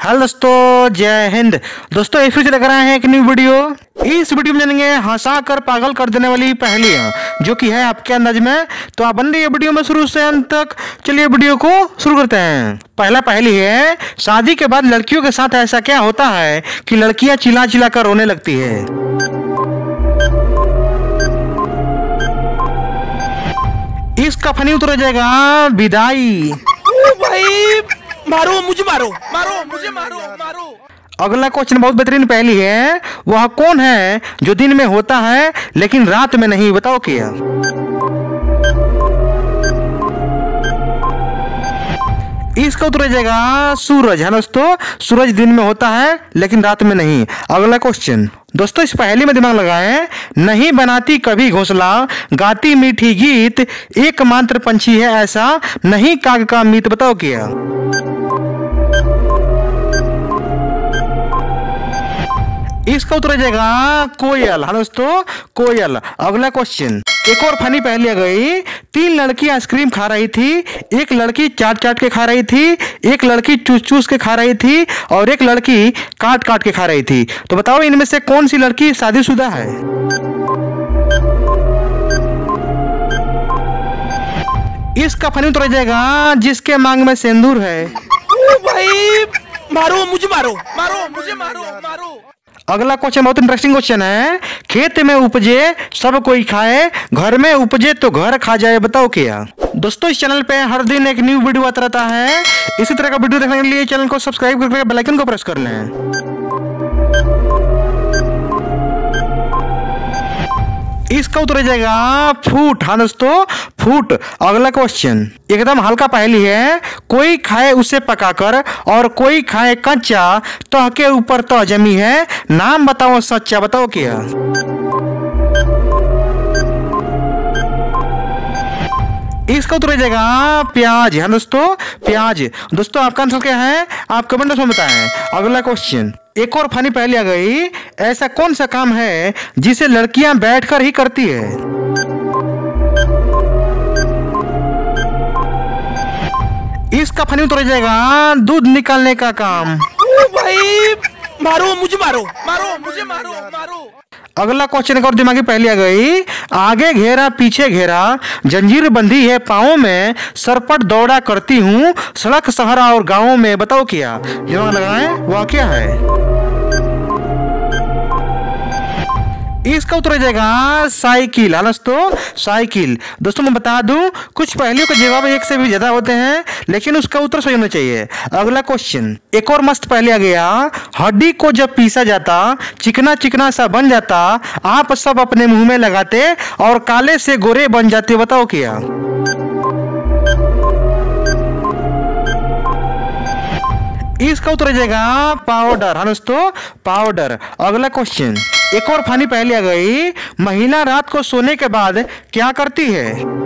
Hello दोस्तों, जय हिंद। दोस्तों ये फिर से लेकर आए हैं एक न्यू वीडियो। इस वीडियो में जानेंगे हंसा कर पागल कर देने वाली पहेलियां, जो कि है आपके अंदाज में। तो आप बन रही है वीडियो में शुरू से अंत तक। चलिए वीडियो को शुरू करते हैं। पहला पहेली है, शादी के बाद लड़कियों के साथ ऐसा क्या होता है कि लड़कियां चिल्ला चिल्ला कर रोने लगती है। इसका फनी उत्तर हो जाएगा विदाई। भाई मारो मुझे, मुझे मारो। अगला क्वेश्चन बहुत बेहतरीन पहेली है। वह कौन है जो दिन में होता है लेकिन रात में नहीं, बताओ क्या। इसका उत्तर हो जाएगा सूरज। है दोस्तों, सूरज दिन में होता है लेकिन रात में नहीं। अगला क्वेश्चन दोस्तों, इस पहेली में दिमाग लगाएं। नहीं बनाती कभी घोंसला, गाती मीठी गीत, एकमात्र पंछी है ऐसा, नहीं काग का मीत, बताओ क्या। इसका उत्तर हो जाएगा कोयल। हाँ दोस्तों, कोयल। अगला क्वेश्चन, एक और फनी पहेली आ गई। 3 लड़की आइसक्रीम खा रही थी, एक लड़की चाट चाट के खा रही थी, एक लड़की चूस चूस के खा रही थी और एक लड़की काट काट के खा रही थी। तो बताओ इनमें से कौन सी लड़की शादीशुदा है। इसका फनी उत्तर हो जाएगा जिसके मांग में सिंदूर है। भाई मारो मुझे, मुझे मारो। अगला क्वेश्चन बहुत इंटरेस्टिंग क्वेश्चन है। खेत में उपजे सब कोई खाए, घर में उपजे तो घर खा जाए, बताओ क्या। दोस्तों इस चैनल पे हर दिन एक न्यू वीडियो आता रहता है। इसी तरह का वीडियो देखने के लिए चैनल को सब्सक्राइब करके बेल आइकन को प्रेस कर लें। इसका उत्तर हो जाएगा फूट। हाँ दोस्तों, फूट। अगला क्वेश्चन एकदम हल्का पहेली है। कोई खाए उसे पकाकर और कोई खाए कच्चा, तह के ऊपर तह जमी है, नाम बताओ सच्चा, बताओ क्या। इसका उत्तर हो जाएगा प्याज। है दोस्तों, प्याज। दोस्तों आपका आंसर क्या है, आप कमेंट में बताएं। अगला क्वेश्चन एक और फनी पहेली आ गई। ऐसा कौन सा काम है जिसे लड़कियां बैठकर ही करती है। इसका फनी उत्तर हो जाएगा दूध निकालने का काम। भाई मारो मुझे, मुझे मारो। अगला क्वेश्चन एक और दिमागी पहेली आ गई। आगे घेरा पीछे घेरा, जंजीर बंधी है पाँव में, सरपट दौड़ा करती हूँ सड़क शहर और गाँव में, बताओ क्या। दिमाग लगाएं, वह क्या है। इसका उत्तर हो जाएगा साइकिल। दोस्तों साइकिल। दोस्तों मैं बता दूं, कुछ पहेलियों के जवाब एक से भी ज्यादा होते हैं, लेकिन उसका उत्तर सही होना चाहिए। अगला क्वेश्चन एक और मस्त पहेली आ गया। हड्डी को जब पीसा जाता चिकना चिकना सा बन जाता, आप सब अपने मुंह में लगाते और काले से गोरे बन जाते, बताओ क्या। इसका उत्तर हो जाएगा पाउडर। हाँ दोस्तों, पाउडर। अगला क्वेश्चन एक और फनी पहेली आ गई। महिला रात को सोने के बाद क्या करती है।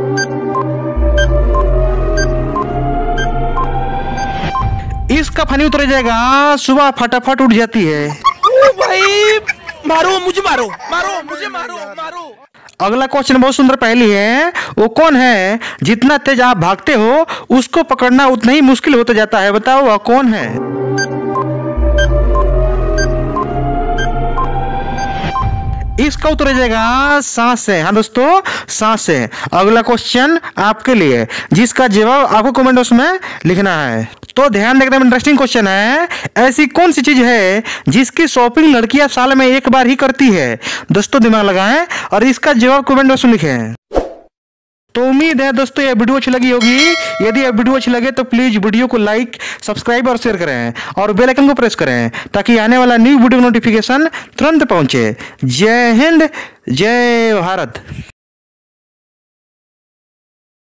इसका फनी उत्तर हो जाएगा सुबह फटाफट उठ जाती है। भाई मारो मुझे, मुझे मारो। अगला क्वेश्चन बहुत सुंदर पहेली है। वो कौन है जितना तेज आप भागते हो उसको पकड़ना उतना ही मुश्किल होता जाता है, बताओ वह कौन है। इसका उत्तर हो जाएगा सांसें। हाँ दोस्तों, सांसें। अगला क्वेश्चन आपके लिए, जिसका जवाब आपको कमेंट बॉक्स में लिखना है। तो ध्यान देना, इंटरेस्टिंग क्वेश्चन है। ऐसी कौन सी चीज है जिसकी शॉपिंग लड़कियां साल में एक बार ही करती है। दोस्तों दिमाग लगाएं और इसका जवाब कमेंट बॉक्स में लिखें। तो उम्मीद है दोस्तों ये वीडियो अच्छी लगी होगी। यदि ये वीडियो अच्छी लगे तो प्लीज वीडियो को लाइक, सब्सक्राइब और शेयर करें और बेल आइकन को प्रेस करें, ताकि आने वाला न्यू वीडियो नोटिफिकेशन तुरंत पहुंचे। जय हिंद, जय भारत।